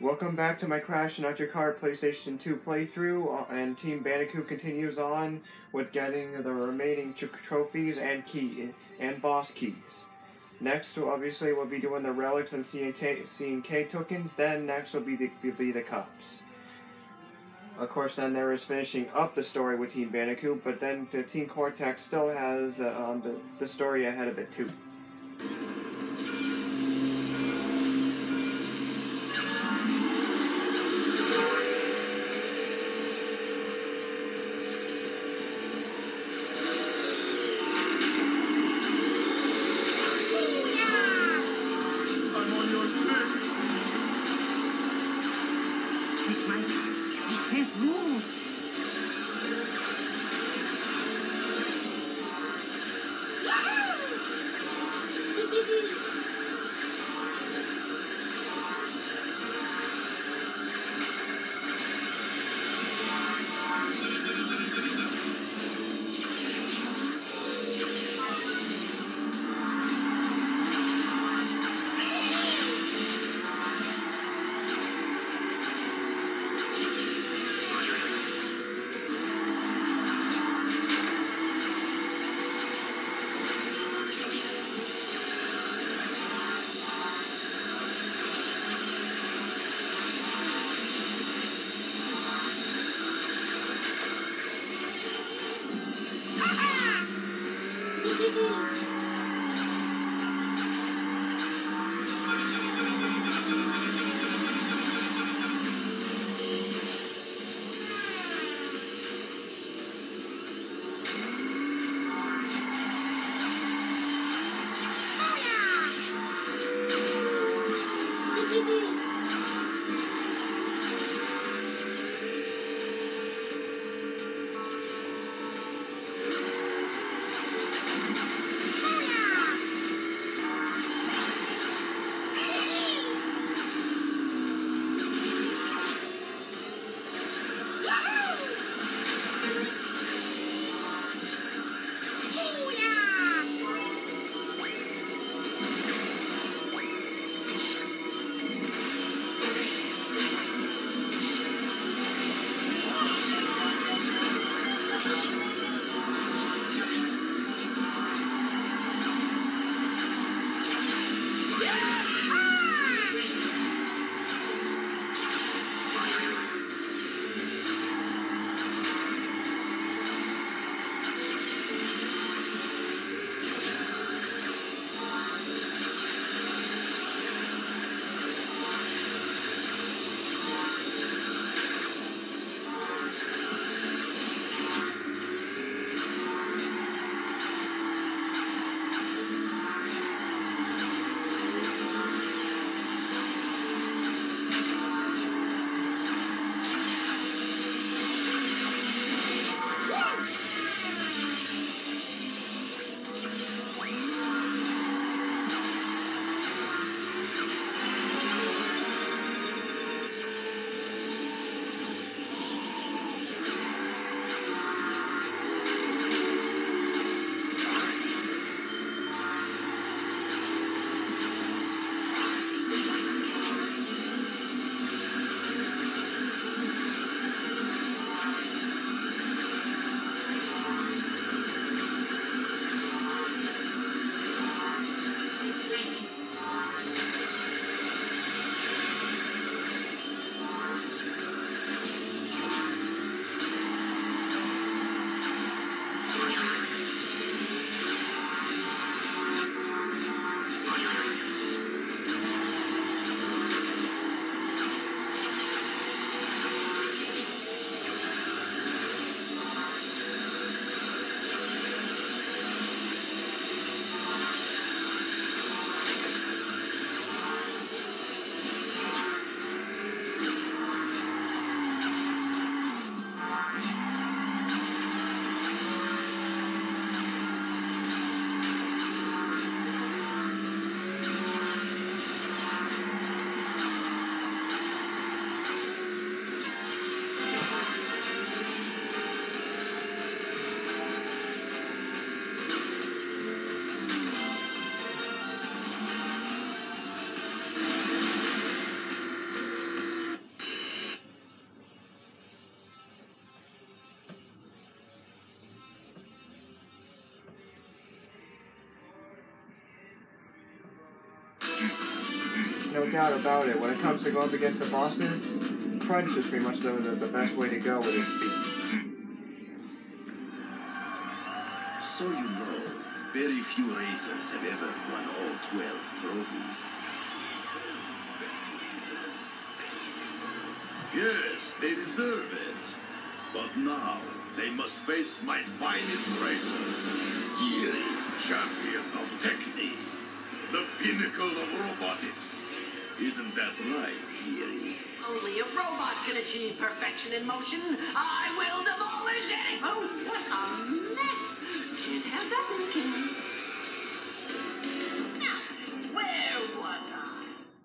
Welcome back to my Crash Not Your Car PlayStation 2 playthrough, and Team Bandicoot continues on with getting the remaining trophies and boss keys. Next, obviously, we'll be doing the relics and C&K tokens. Then next will be the cups. Of course, then there is finishing up the story with Team Bandicoot, but then the Team Cortex still has the story ahead of it too. No doubt about it. When it comes to going up against the bosses, Crunch is pretty much the best way to go with his speed. So you know, very few racers have ever won all 12 trophies. Yes, they deserve it. But now, they must face my finest racer, Geary, champion of Techni, the pinnacle of robotics. Isn't that right, Geary? Only a robot can achieve perfection in motion. I will demolish any... Oh, what a mess! Can't have that, little king. Now, where was I?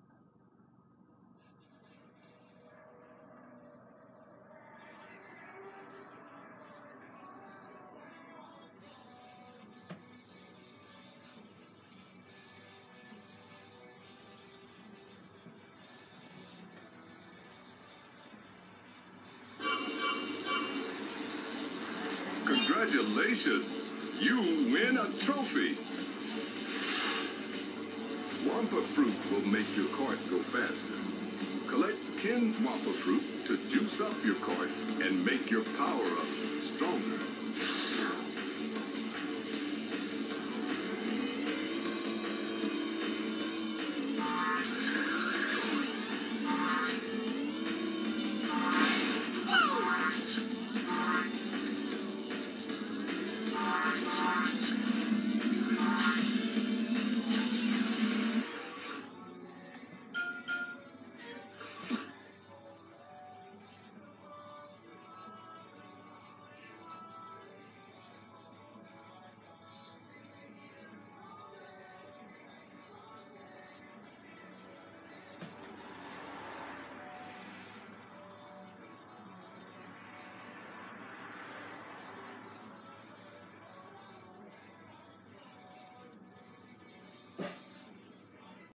Congratulations! You win a trophy! Wampa fruit will make your cart go faster. Collect 10 Wampa fruit to juice up your cart and make your power-ups stronger.